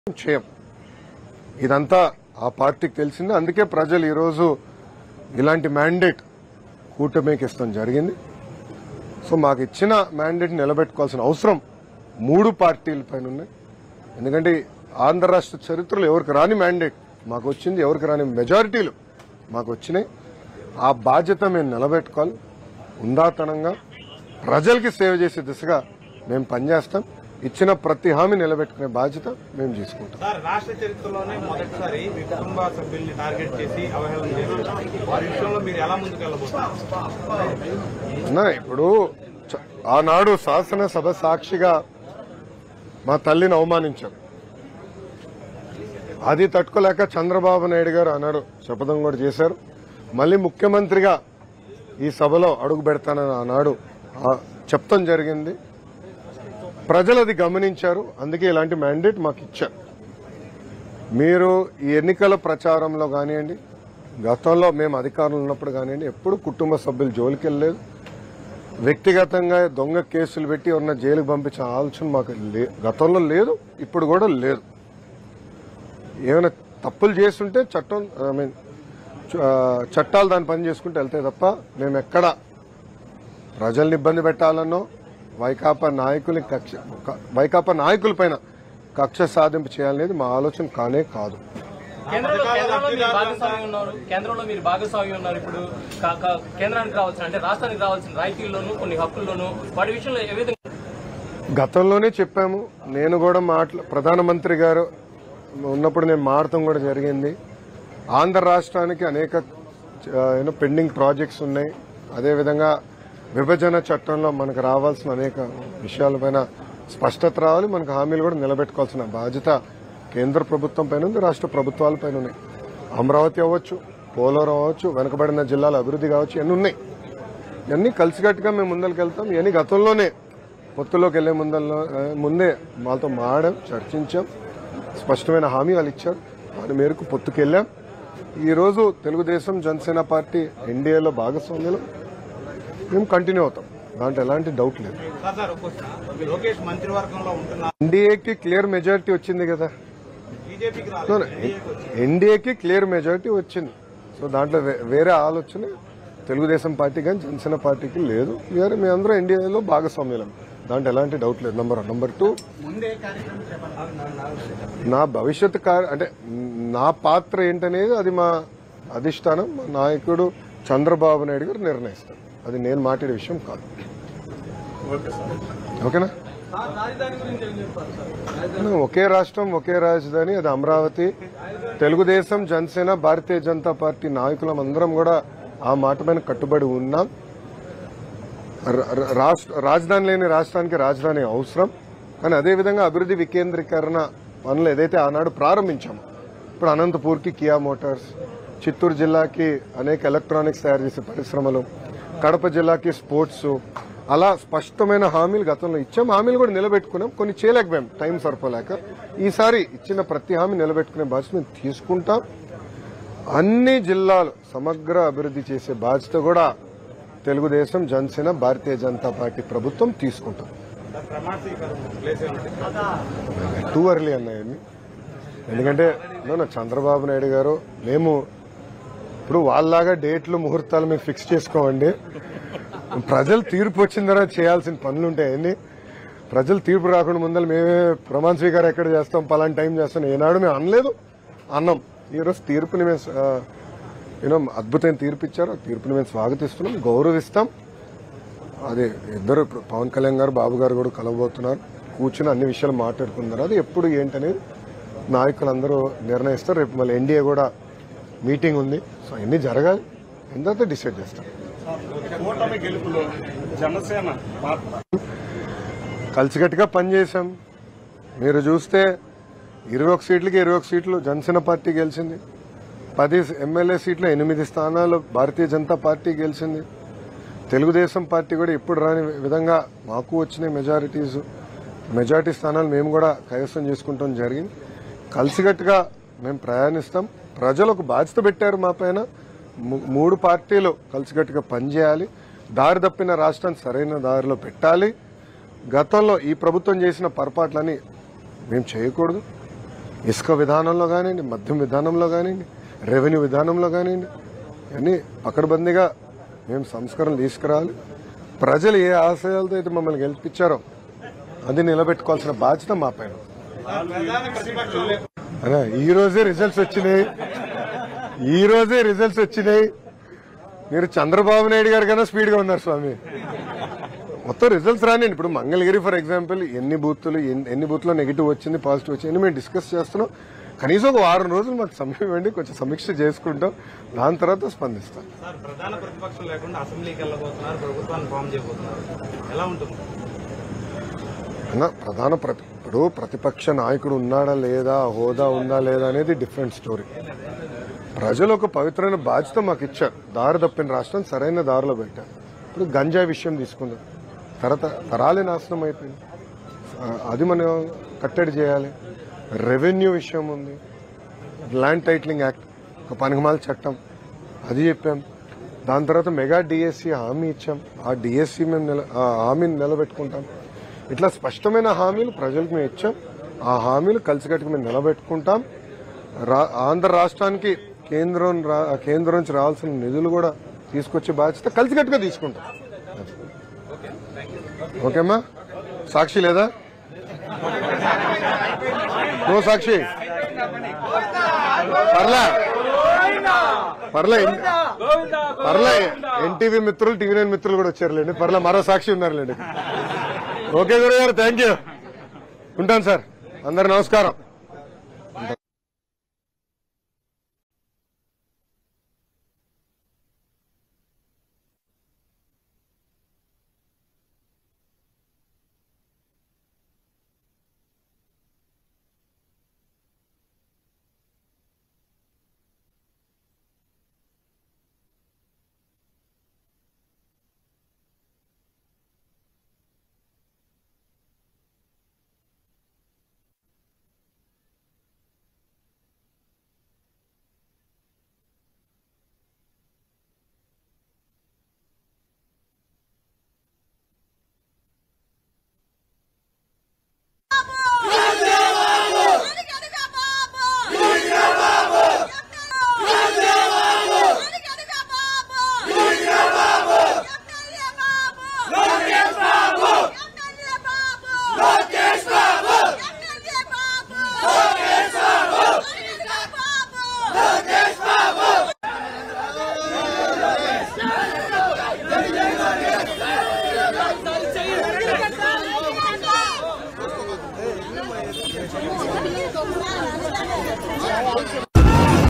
చేయం. ఇదంతా ఆ పార్టీకి తెలిసింది. అందుకే ప్రజలు ఈరోజు ఇలాంటి మ్యాండేట్ కూటమికి ఇస్తాం జరిగింది. సో మాకు ఇచ్చిన మ్యాండేట్ నిలబెట్టుకోవాల్సిన అవసరం మూడు పార్టీల పైన ఉన్నాయి. ఎందుకంటే ఆంధ్ర రాష్ట్ర చరిత్రలో ఎవరికి రాని మ్యాండేట్ మాకు వచ్చింది, ఎవరికి రాని మెజారిటీలు మాకు వచ్చినాయి. ఆ బాధ్యత మేము నిలబెట్టుకోవాలి. ఉందాతనంగా ప్రజలకి సేవ చేసే దిశగా మేము పనిచేస్తాం. ఇచ్చిన ప్రతి హామీ నిలబెట్టుకునే బాధ్యత మేము తీసుకుంటాం. రాష్ట్ర చరిత్రలోనే మొదటిసారి మీ కుటుంబ సభ్యుల్ని టార్గెట్ చేసి అవహేళన చేశారు. వారి విషయంలో మీరు ఎలా ముందుకు వెళ్ళబోతున్నారు? ఇప్పుడు ఆనాడు శాసనసభ సాక్షిగా మా తల్లిని అవమానించారు. అది తట్టుకోలేక చంద్రబాబు నాయుడు గారు ఆనాడు శపథం కూడా చేశారు. మళ్ళీ ముఖ్యమంత్రిగా ఈ సభలో అడుగు పెడతానని ఆనాడు చెప్తాం జరిగింది. ప్రజలు అది గమనించారు. అందుకే ఇలాంటి మ్యాండేట్ మాకు ఇచ్చారు. మీరు ఈ ఎన్నికల ప్రచారంలో కానివ్వండి, గతంలో మేము అధికారంలో ఉన్నప్పుడు కానివ్వండి, ఎప్పుడు కుటుంబ సభ్యులు జోలికి వెళ్ళలేదు. వ్యక్తిగతంగా దొంగ కేసులు పెట్టి ఉన్న జైలుకు పంపించిన ఆలోచన మాకు గతంలో లేదు, ఇప్పుడు కూడా లేదు. ఏమైనా తప్పులు చేస్తుంటే చట్టాలు దాని పని చేసుకుంటూ వెళ్తాయి తప్ప మేము ఎక్కడ ప్రజల్ని ఇబ్బంది పెట్టాలనో వైకాపా నాయకులపైన కక్ష సాధింపు చేయాలనేది మా ఆలోచన కానే కాదు. కేంద్రంలో మీరు భాగస్వామి ఉన్నారు. ఇప్పుడు కేంద్రానికి రావాల్సిన అంటే రాష్ట్రానికి రావాల్సిన రాయితీల్లోనూ కొన్ని హక్కుల్లోనూ వాటి విషయంలో ఏ విధంగా గతంలోనే చెప్పాము. నేను కూడా ప్రధానమంత్రి గారు ఉన్నప్పుడు నేను మాట్లాడటం కూడా జరిగింది. ఆంధ్ర రాష్ట్రానికి అనేక పెండింగ్ ప్రాజెక్ట్స్ ఉన్నాయి. అదేవిధంగా విభజన చట్టంలో మనకు రావాల్సిన అనేక విషయాలపైన స్పష్టత రావాలి. మనకు హామీలు కూడా నిలబెట్టుకోవాల్సిన బాధ్యత కేంద్ర ప్రభుత్వం పైన ఉంది, రాష్ట్ర ప్రభుత్వాల పైన ఉన్నాయి. అమరావతి అవ్వచ్చు, పోలవరం అవ్వచ్చు, వెనుకబడిన జిల్లాల అభివృద్ధి కావచ్చు, ఇవన్నీ ఉన్నాయి. ఇవన్నీ కలిసికట్టుగా మేము ముందరికి వెళ్తాం. ఇవన్నీ గతంలోనే పొత్తులోకి వెళ్లే ముందే వాళ్ళతో మాట్లాడాం, చర్చించాం. స్పష్టమైన హామీ వాళ్ళు ఇచ్చారు. దాని మేరకు పొత్తుకెళ్లాం. ఈరోజు తెలుగుదేశం జనసేన పార్టీ ఎన్డీఏలో భాగస్వామ్యంలో మేము కంటిన్యూ అవుతాం. దాంట్లో ఎలాంటి డౌట్ లేదు. ఎన్డీఏకి క్లియర్ మెజారిటీ వచ్చింది కదా. ఎన్డీఏకి క్లియర్ మెజారిటీ వచ్చింది. సో దాంట్లో వేరే ఆలోచన తెలుగుదేశం పార్టీ కానీ జనసేన పార్టీకి లేదు. మీ అందరూ ఎన్డీఏలో భాగస్వామ్యం, దాంట్లో ఎలాంటి డౌట్ లేదు. నంబర్ 1. నంబర్ 2, నా భవిష్యత్ అంటే నా పాత్ర ఏంటనేది అది మా అధిష్టానం, మా నాయకుడు చంద్రబాబు నాయుడు గారు నిర్ణయిస్తారు. అది నేను మాట్లాడే విషయం కాదు. ఓకేనా? ఒకే రాష్ట్రం ఒకే రాజధాని, అది అమరావతి. తెలుగుదేశం జనసేన భారతీయ జనతా పార్టీ నాయకులం అందరం కూడా ఆ మాట పైన కట్టుబడి ఉన్నాం. రాజధాని లేని రాష్ట్రానికి రాజధాని అవసరం. కానీ అదేవిధంగా అభివృద్ధి వికేంద్రీకరణ పనులు ఏదైతే ఆనాడు ప్రారంభించామో, ఇప్పుడు అనంతపూర్కి కియా మోటార్స్, చిత్తూరు జిల్లాకి అనేక ఎలక్ట్రానిక్స్ తయారు చేసే పరిశ్రమలు, కడప జిల్లాకి స్పోర్ట్స్, అలా స్పష్టమైన హామీలు గతంలో ఇచ్చాం. హామీలు కూడా నిలబెట్టుకున్నాం. కొన్ని చేయలేకపోయాం, టైం సరిపోలేక. ఈసారి ఇచ్చిన ప్రతి హామీ నిలబెట్టుకునే బాధ్యత మేము తీసుకుంటాం. అన్ని జిల్లాలు సమగ్ర అభివృద్ధి చేసే బాధ్యత కూడా తెలుగుదేశం జనసేన భారతీయ జనతా పార్టీ ప్రభుత్వం తీసుకుంటాం. టూ ఎర్లీ అన్నాయండి. ఎందుకంటే చంద్రబాబు నాయుడు గారు మేము ఇప్పుడు వాళ్ళలాగా డేట్లు ముహూర్తాలు మేము ఫిక్స్ చేసుకోమండి. ప్రజలు తీర్పు వచ్చిన తర్వాత చేయాల్సిన పనులు ఉంటాయండి. ప్రజలు తీర్పు రాకుండా ముందర మేమే ప్రమాణ స్వీకారం ఎక్కడ చేస్తాం, పలానా టైం చేస్తాం ఏనాడు మేము అనలేదు, అన్నాం. ఈరోజు తీర్పుని మేము అద్భుతమైన తీర్పు ఇచ్చారు. ఆ తీర్పుని మేము స్వాగతిస్తున్నాం, గౌరవిస్తాం. అది ఇద్దరు పవన్ కళ్యాణ్ గారు, బాబు గారు కూడా కలవబోతున్నారు. కూర్చుని అన్ని విషయాలు మాట్లాడుకున్నారు. అది ఎప్పుడు ఏంటనేది నాయకులందరూ నిర్ణయిస్తారు. రేపు మళ్ళీ ఎన్డీఏ కూడా మీటింగ్ ఉంది. సో అన్ని జరగాలి, ఎంత డిసైడ్ చేస్తాం. కలిసికట్టుగా పనిచేశాం. మీరు చూస్తే 21 సీట్లకి 21 సీట్లు జనసేన పార్టీ గెలిచింది. 10 ఎమ్మెల్యే సీట్లు 8 స్థానాలు భారతీయ జనతా పార్టీ గెలిచింది. తెలుగుదేశం పార్టీ కూడా ఇప్పుడు రాని విధంగా మాకు వచ్చిన మెజారిటీ స్థానాలు మేము కూడా కైవసం చేసుకుంటాం జరిగింది. కలిసికట్టుగా మేము ప్రయాణిస్తాం. ప్రజలు ఒక బాధ్యత పెట్టారు మా పైన. 3 పార్టీలు కలిసికట్టుగా పనిచేయాలి. దారి తప్పిన రాష్ట్రాన్ని సరైన దారిలో పెట్టాలి. గతంలో ఈ ప్రభుత్వం చేసిన పొరపాట్లని మేము చేయకూడదు. ఇసుక విధానంలో కానివ్వండి, మద్యం విధానంలో కానివ్వండి, రెవెన్యూ విధానంలో కానివ్వండి, అన్నీ పకడ్బందీగా మేము సంస్కరణలు తీసుకురావాలి. ప్రజలు ఏ ఆశయాలతో అయితే మమ్మల్ని గెలిపించారో అది నిలబెట్టుకోవాల్సిన బాధ్యత మా పైన. ఈ రోజే రిజల్ట్స్ వచ్చినాయి. మీరు చంద్రబాబు నాయుడు గారి కన్నా స్పీడ్గా ఉన్నారు స్వామి. మొత్తం రిజల్ట్స్ రానివ్వండి. ఇప్పుడు మంగళగిరి ఫర్ ఎగ్జాంపుల్ ఎన్ని బూత్లో నెగిటివ్ వచ్చింది, పాజిటివ్ వచ్చింది మేము డిస్కస్ చేస్తున్నాం. కనీసం ఒక 6 రోజులు మాకు సమయం ఇవ్వండి, కొంచెం సమీక్ష చేసుకుంటాం, దాని తర్వాత స్పందిస్తాం. సార్, ప్రధాన ప్రతిపక్షం లేకుండా అసెంబ్లీకి వెళ్ళబోతున్నారు, ప్రభుత్వాన్ని ఫామ్ చేయబోతున్నారు, ఎలా ఉంటుంది? ఇప్పుడు ప్రతిపక్ష నాయకుడు ఉన్నాడా లేదా, హోదా ఉందా లేదా అనేది డిఫరెంట్ స్టోరీ. ప్రజలు ఒక పవిత్రమైన బాధ్యత మాకు ఇచ్చారు. దారి తప్పిన రాష్ట్రం సరైన దారిలో పెట్టారు. ఇప్పుడు గంజాయి విషయం తీసుకుందాం. తరాలే నాశనం అయిపోయింది, అది మనం కట్టడి చేయాలి. రెవెన్యూ విషయం ఉంది, ల్యాండ్ టైటిలింగ్ యాక్ట్, ఒక పనికిమాల చట్టం, అది చెప్పాం. దాని తర్వాత మెగా డిఎస్సి హామీ ఇచ్చాం. ఆ డిఎస్సి మేము హామీని నిలబెట్టుకుంటాం. ఇట్లా స్పష్టమైన హామీలు ప్రజలకు మేము ఇచ్చాం. ఆ హామీలు కలిసికట్టుకు మేము నిలబెట్టుకుంటాం. ఆంధ్ర రాష్ట్రానికి కేంద్రం నుంచి రావాల్సిన నిధులు కూడా తీసుకొచ్చే బాధ్యత కలిసికట్టుగా తీసుకుంటాం. ఓకేమ్మా? సాక్షి లేదా? నో సాక్షి? పర్లే ఎన్టీవీ మిత్రులు, టీవీ9 మిత్రులు కూడా వచ్చారులేండి. పర్లే మరో సాక్షి ఉన్నారులేండి. ఓకే గురుగారు, థ్యాంక్ యూ. ఉంటాను సార్. అందరు నమస్కారం.